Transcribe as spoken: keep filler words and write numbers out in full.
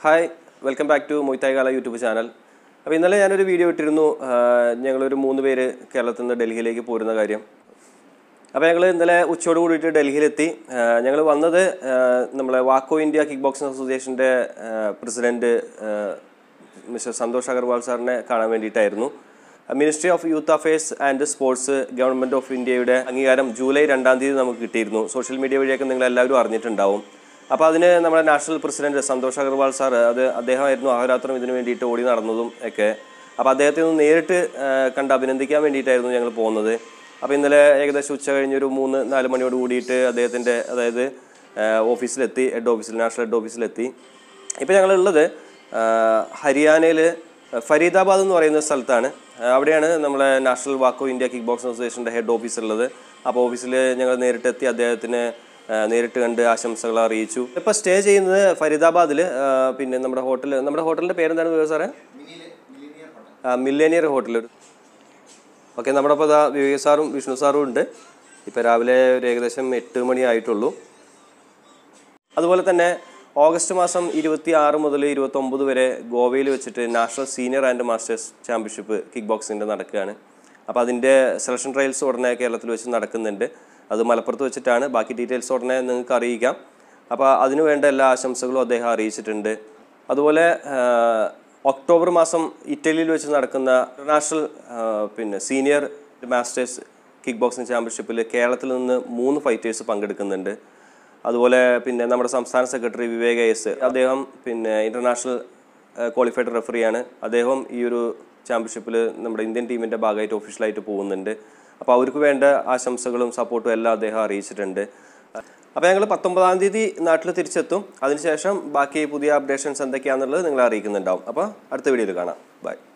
Hi, welcome back to Muay Thai Gala YouTube channel. അപ്പോൾ ഇന്നലെ ഞാൻ ഒരു വീഡിയോ ഇട്ടിരുന്നു ഞങ്ങൾ ഒരു മൂന്ന് പേര് കേരളത്തിൽ നിന്ന് ഡൽഹിയിലേക്ക് പോരുന്ന കാര്യം. അപ്പോൾ ഞങ്ങൾ ഇന്നലെ ഉച്ചയോട് കൂടിയിട്ട് ഡൽഹിയിൽ എത്തി. ഞങ്ങൾ വന്നത് നമ്മളെ വാക്കോ ഇന്ത്യ കിക്ക് ബോക്സിംഗ് അസോസിയേഷന്റെ പ്രസിഡന്റ് മിസ്റ്റർ സന്തോഷ് അഗർവാൾ സാറിനെ കാണാൻ വേണ്ടിയിട്ടായിരുന്നു. Ministry of youth affairs and sports government of ഇന്ത്യയുടെ അംഗീകാരം ജൂലൈ രണ്ടാം തീയതി നമുക്ക് കിട്ടിയിരുന്നു. സോഷ്യൽ മീഡിയ വഴിയൊക്കെ നിങ്ങൾ എല്ലാവരും അറിഞ്ഞിട്ടുണ്ടാവും. അപ്പോൾ അതിന് നമ്മുടെ national president Santosh Agarwal sir അത് അദ്ദേഹമായിരുന്നു അഹോരാത്രം ഇതിനു വേണ്ടിയിട്ട് ഓടി നടന്നതും ഒക്കെ. അപ്പോൾ അദ്ദേഹത്തെ ഒന്ന് നേരിട്ട് കണ്ട് അഭിനന്ദിക്കാൻ വേണ്ടിയിട്ടായിരുന്നു ഞങ്ങൾ പോകുന്നത്. അപ്പോൾ ഇന്നലെ ഏകദേശം ഉച്ച കഴിഞ്ഞൊരു മൂന്ന് നാല് മണിയോട് കൂടിയിട്ട് അദ്ദേഹത്തിൻ്റെ അതായത് ഓഫീസിലെത്തി, ഹെഡ് ഓഫീസിൽ നാഷണൽ ഹെഡ് ഓഫീസിലെത്തി. ഇപ്പോൾ ഞങ്ങളുള്ളത് ഹരിയാനയിൽ ഫരീദാബാദ് എന്ന് പറയുന്ന സ്ഥലത്താണ്. അവിടെയാണ് നമ്മളെ നാഷണൽ വാക്കോ ഇന്ത്യ കിക്ക് ബോക്സിംഗ് അസോസിയേഷൻ്റെ ഹെഡ് ഓഫീസ് ഉള്ളത്. അപ്പോൾ ഓഫീസിൽ ഞങ്ങൾ നേരിട്ടെത്തി അദ്ദേഹത്തിന് നേരിട്ട് കണ്ട് ആശംസകൾ അറിയിച്ചു. ഇപ്പോൾ സ്റ്റേ ചെയ്യുന്നത് ഫരീദാബാദിൽ. പിന്നെ നമ്മുടെ ഹോട്ടൽ നമ്മുടെ ഹോട്ടലിൻ്റെ പേരെന്താണ് സാറേ? മില്ലേനിയർ ഹോട്ടൽ. ഓക്കെ, നമ്മുടെ ഇപ്പോൾ വിവേക് സാറും വിഷ്ണു സാറും ഉണ്ട്. ഇപ്പോൾ രാവിലെ ഒരു ഏകദേശം എട്ട് മണി ആയിട്ടുള്ളൂ. അതുപോലെ തന്നെ ഓഗസ്റ്റ് മാസം ഇരുപത്തി ആറ് മുതൽ ഇരുപത്തൊമ്പത് വരെ ഗോവയിൽ വെച്ചിട്ട് national senior and masters championship kick ബോക്സിൻ്റെ നടക്കുകയാണ്. അപ്പോൾ അതിൻ്റെ സെലക്ഷൻ ട്രയൽസ് ഉടനെ കേരളത്തിൽ വെച്ച് നടക്കുന്നുണ്ട്. അത് മലപ്പുറത്ത് വെച്ചിട്ടാണ്. ബാക്കി ഡീറ്റെയിൽസ് ഉടനെ നിങ്ങൾക്ക് അറിയിക്കാം. അപ്പോൾ അതിനു വേണ്ട എല്ലാ ആശംസകളും അദ്ദേഹം അറിയിച്ചിട്ടുണ്ട്. അതുപോലെ ഒക്ടോബർ മാസം ഇറ്റലിയിൽ വെച്ച് നടക്കുന്ന ഇന്റർനാഷണൽ പിന്നെ സീനിയർ മാസ്റ്റേഴ്സ് കിക്ക് ബോക്സിംഗ് ചാമ്പ്യൻഷിപ്പിൽ കേരളത്തിൽ നിന്ന് മൂന്ന് ഫൈറ്റേഴ്സ് പങ്കെടുക്കുന്നുണ്ട്. അതുപോലെ പിന്നെ നമ്മുടെ സംസ്ഥാന സെക്രട്ടറി വിവേക് എസ് അദ്ദേഹം പിന്നെ ഇന്റർനാഷണൽ ക്വാളിഫൈഡ് റെഫറിയാണ്. അദ്ദേഹം ഈ ഒരു ചാമ്പ്യൻഷിപ്പിൽ നമ്മുടെ ഇന്ത്യൻ ടീമിൻ്റെ ഭാഗമായിട്ട് ഒഫീഷ്യലായിട്ട് പോകുന്നുണ്ട്. അപ്പോൾ അവർക്ക് വേണ്ട ആശംസകളും സപ്പോർട്ടും എല്ലാം അദ്ദേഹം അറിയിച്ചിട്ടുണ്ട്. അപ്പോൾ ഞങ്ങൾ പത്തൊമ്പതാം തീയതി നാട്ടിൽ തിരിച്ചെത്തും. അതിനുശേഷം ബാക്കി പുതിയ അപ്ഡേഷൻസ് എന്തൊക്കെയാണെന്നുള്ളത് നിങ്ങളെ അറിയിക്കുന്നുണ്ടാവും. അപ്പോൾ അടുത്ത വീഡിയോയിൽ കാണാം. ബൈ.